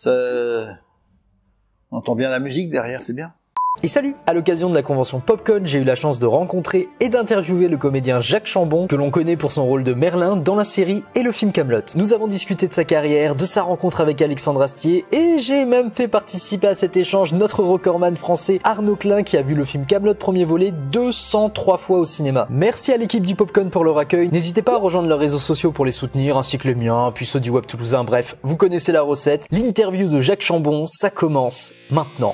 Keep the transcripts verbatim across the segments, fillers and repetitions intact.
Ça... On entend bien la musique derrière, c'est bien. Et salut! À l'occasion de la convention Popcon, j'ai eu la chance de rencontrer et d'interviewer le comédien Jacques Chambon, que l'on connaît pour son rôle de Merlin dans la série et le film Kaamelott. Nous avons discuté de sa carrière, de sa rencontre avec Alexandre Astier, et j'ai même fait participer à cet échange notre recordman français Arnaud Klein, qui a vu le film Kaamelott premier volet deux cent trois fois au cinéma. Merci à l'équipe du Popcon pour leur accueil. N'hésitez pas à rejoindre leurs réseaux sociaux pour les soutenir, ainsi que les miens, puis ceux du Web Toulousain. Bref, vous connaissez la recette. L'interview de Jacques Chambon, ça commence maintenant.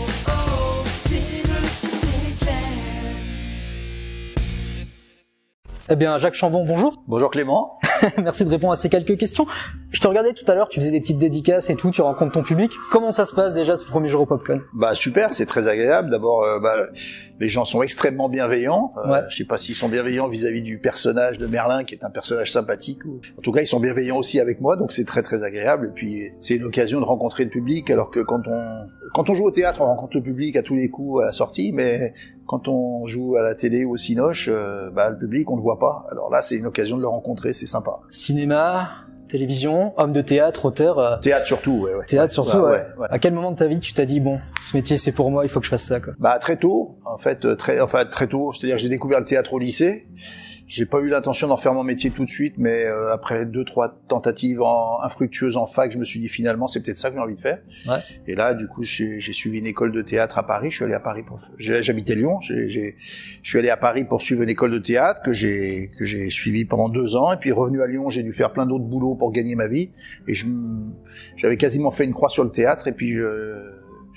Eh bien, Jacques Chambon, bonjour. Bonjour Clément. Merci de répondre à ces quelques questions. Je te regardais tout à l'heure, tu faisais des petites dédicaces et tout, tu rencontres ton public. Comment ça se passe déjà ce premier jour au Popcon? Bah super, c'est très agréable. D'abord, euh, bah, les gens sont extrêmement bienveillants. Euh, ouais. Je sais pas s'ils sont bienveillants vis-à-vis du personnage de Merlin, qui est un personnage sympathique. Ou... En tout cas, ils sont bienveillants aussi avec moi, donc c'est très très agréable. Et puis, c'est une occasion de rencontrer le public, alors que quand on quand on joue au théâtre, on rencontre le public à tous les coups à la sortie, mais quand on joue à la télé ou au cinoche, euh, bah, le public, on le voit pas. Alors là, c'est une occasion de le rencontrer, c'est sympa. Cinéma, télévision, homme de théâtre, auteur... Euh... Théâtre surtout, ouais. ouais. Théâtre surtout, ouais, ouais. ouais, ouais. À quel moment de ta vie tu t'as dit, bon, ce métier c'est pour moi, il faut que je fasse ça, quoi? Bah très tôt, en fait, très, enfin très tôt. C'est-à-dire, j'ai découvert le théâtre au lycée. J'ai pas eu l'intention d'en faire mon métier tout de suite, mais euh, après deux, trois tentatives en, infructueuses en fac, je me suis dit finalement c'est peut-être ça que j'ai envie de faire. Ouais. Et là, du coup, j'ai, j'ai suivi une école de théâtre à Paris. Je suis allé à Paris pour. J'habitais Lyon. J'ai, j'ai, je suis allé à Paris pour suivre une école de théâtre que j'ai que j'ai suivie pendant deux ans. Et puis revenu à Lyon, j'ai dû faire plein d'autres boulots pour gagner ma vie. Et je, j'avais quasiment fait une croix sur le théâtre. Et puis je,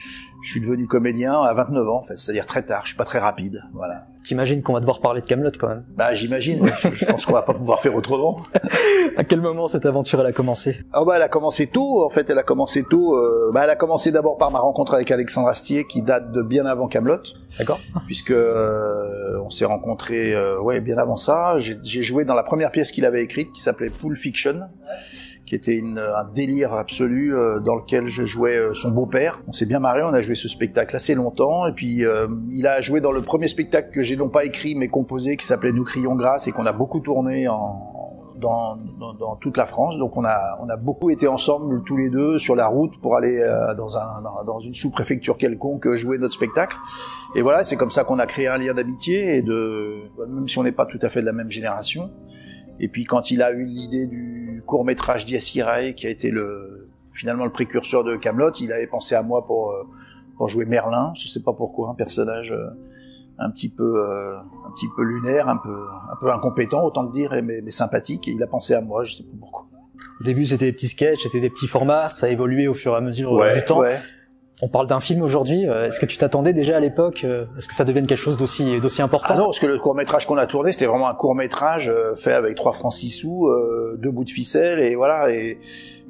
je suis devenu comédien à vingt-neuf ans, en fait, c'est-à-dire très tard. Je suis pas très rapide, voilà. T'imagines qu'on va devoir parler de Kaamelott quand même? Bah j'imagine, ouais. Je pense qu'on va pas pouvoir faire autrement. À quel moment cette aventure elle a commencé? Ah bah elle a commencé tôt, en fait, elle a commencé tôt. Euh, bah elle a commencé d'abord par ma rencontre avec Alexandre Astier, qui date de bien avant Kaamelott. D'accord. Puisque euh, on s'est rencontrés, euh, ouais, bien avant ça. J'ai, j'ai joué dans la première pièce qu'il avait écrite, qui s'appelait Pulp Fiction, qui était une, un délire absolu euh, dans lequel je jouais euh, son beau-père. On s'est bien marré, on a joué ce spectacle assez longtemps, et puis euh, il a joué dans le premier spectacle que j'ai non pas écrit mais composé, qui s'appelait Nous crions grâce, et qu'on a beaucoup tourné en, dans, dans, dans toute la France. Donc on a, on a beaucoup été ensemble tous les deux sur la route pour aller euh, dans, un, dans, dans une sous-préfecture quelconque jouer notre spectacle. Et voilà, c'est comme ça qu'on a créé un lien d'amitié, et de, même si on n'est pas tout à fait de la même génération. Et puis quand il a eu l'idée du court-métrage d'Yas Irae, qui a été le, finalement le précurseur de Kaamelott, il avait pensé à moi pour, pour jouer Merlin, je sais pas pourquoi, un personnage un petit peu, un petit peu lunaire, un peu, un peu incompétent, autant le dire, mais, mais sympathique, et il a pensé à moi, je sais pas pourquoi. Au début c'était des petits sketchs, c'était des petits formats, ça a évolué au fur et à mesure ouais, du temps. Ouais. On parle d'un film aujourd'hui, est-ce que tu t'attendais déjà à l'époque, est-ce que ça devienne quelque chose d'aussi d'aussi important? Ah non, parce que le court-métrage qu'on a tourné, c'était vraiment un court-métrage fait avec trois francs six sous, euh, deux bouts de ficelle, et voilà, et,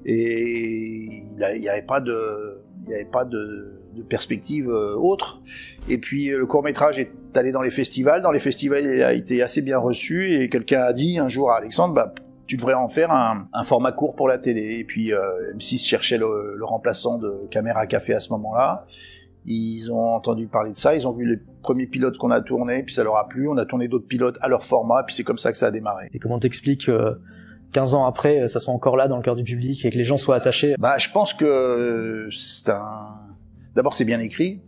et il n'y avait pas de, il y avait pas de, de perspective euh, autre. Et puis le court-métrage est allé dans les festivals, dans les festivals il a été assez bien reçu, et quelqu'un a dit un jour à Alexandre, bah, tu devrais en faire un, un format court pour la télé. Et puis euh, M six cherchait le, le remplaçant de Caméra Café à ce moment-là. Ils ont entendu parler de ça, ils ont vu les premiers pilotes qu'on a tournés, puis ça leur a plu. On a tourné d'autres pilotes à leur format, puis c'est comme ça que ça a démarré. Et comment t'expliques euh, quinze ans après, ça soit encore là dans le cœur du public et que les gens soient attachés? Bah, je pense que c'est un... D'abord, c'est bien écrit.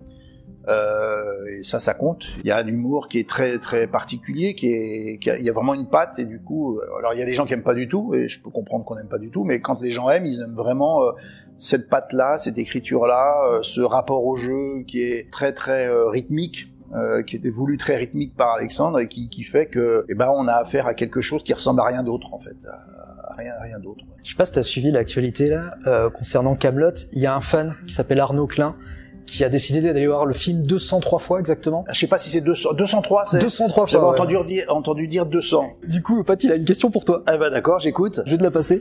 Euh, et ça, ça compte. Il y a un humour qui est très très particulier, qui est, qui a, il y a vraiment une patte, et du coup, alors il y a des gens qui aiment pas du tout, et je peux comprendre qu'on aime pas du tout, mais quand les gens aiment, ils aiment vraiment euh, cette patte-là, cette écriture-là, euh, ce rapport au jeu qui est très très euh, rythmique, euh, qui était voulu très rythmique par Alexandre, et qui, qui fait que, eh ben, on a affaire à quelque chose qui ressemble à rien d'autre en fait. À, Rien, rien d'autre. Je sais pas si t'as suivi l'actualité là euh, concernant Kaamelott. Il y a un fan qui s'appelle Arnaud Klein qui a décidé d'aller voir le film deux cent trois fois exactement. Je sais pas si c'est deux cents, deux cent trois, c'est deux cent trois fois. J'avais ouais. entendu dire entendu dire deux cents. Du coup, en fait, il a une question pour toi. Ah bah d'accord, j'écoute. Je vais te la passer.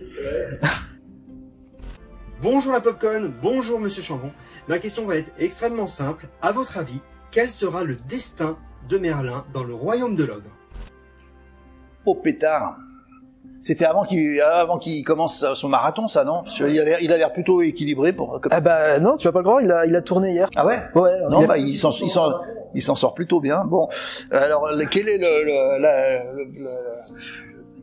Bonjour la Popcon, bonjour Monsieur Chambon. Ma question va être extrêmement simple. À votre avis, quel sera le destin de Merlin dans le royaume de l'ogre? Oh pétard. C'était avant qu'il avant qu'il commence son marathon, ça, non? Parce qu'il a l'air, il a l'air plutôt équilibré pour. Ah bah non, tu vas pas le croire, il a il a tourné hier. Ah ouais? Ouais. Non, il a... bah il s'en il s'en il s'en sort plutôt bien. Bon, alors quel est le, le, la, le, le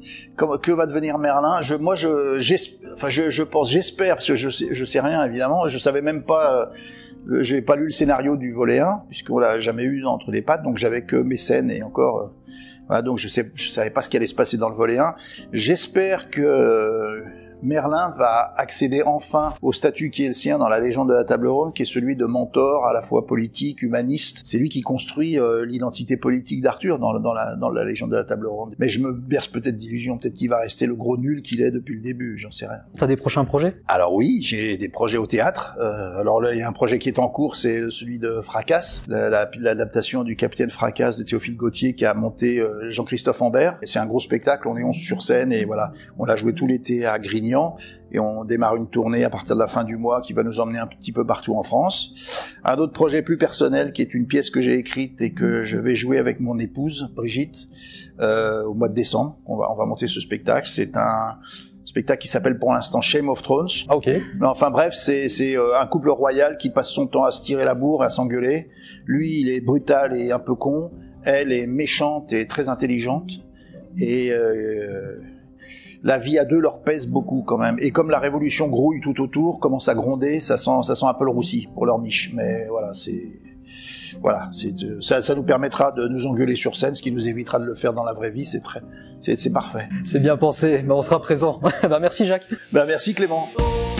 Comme, que va devenir Merlin? Je, moi, je, enfin, je, je pense, j'espère, parce que je sais, je sais rien évidemment. Je savais même pas. Euh, j'ai pas lu le scénario du volet un, puisqu'on l'a jamais eu entre les pattes, donc j'avais que mes scènes et encore. Euh, voilà, donc je sais, je savais pas ce qui allait se passer dans le volet un. J'espère que euh, Merlin va accéder enfin au statut qui est le sien dans la légende de la Table Ronde, qui est celui de mentor à la fois politique, humaniste. C'est lui qui construit euh, l'identité politique d'Arthur dans, dans, la, dans la légende de la Table Ronde. Mais je me berce peut-être d'illusions, peut-être qu'il va rester le gros nul qu'il est depuis le début, j'en sais rien. T'as des prochains projets? Alors oui, j'ai des projets au théâtre. Euh, alors là, il y a un projet qui est en cours, c'est celui de Fracasse, l'adaptation la, la, du Capitaine Fracasse de Théophile Gautier qui a monté euh, Jean-Christophe Ambert. C'est un gros spectacle, on est onze sur scène et voilà, on l'a joué tout l'été à Grignan. Et on démarre une tournée à partir de la fin du mois qui va nous emmener un petit peu partout en France. Un autre projet plus personnel qui est une pièce que j'ai écrite et que je vais jouer avec mon épouse, Brigitte, euh, au mois de décembre. On va, on va monter ce spectacle. C'est un spectacle qui s'appelle pour l'instant Shame of Thrones. Ah, ok. Mais enfin bref, c'est, c'est euh, un couple royal qui passe son temps à se tirer la bourre, à s'engueuler. Lui, il est brutal et un peu con. Elle est méchante et très intelligente. Et... Euh, la vie à deux leur pèse beaucoup quand même. Et comme la révolution grouille tout autour, commence à gronder, ça sent, ça sent un peu le roussi pour leur niche. Mais voilà, c'est, voilà, c'est, ça, ça nous permettra de nous engueuler sur scène, ce qui nous évitera de le faire dans la vraie vie. C'est très, c'est, c'est parfait. C'est bien pensé. Ben, on sera présent. Ben, merci Jacques. Ben, merci Clément.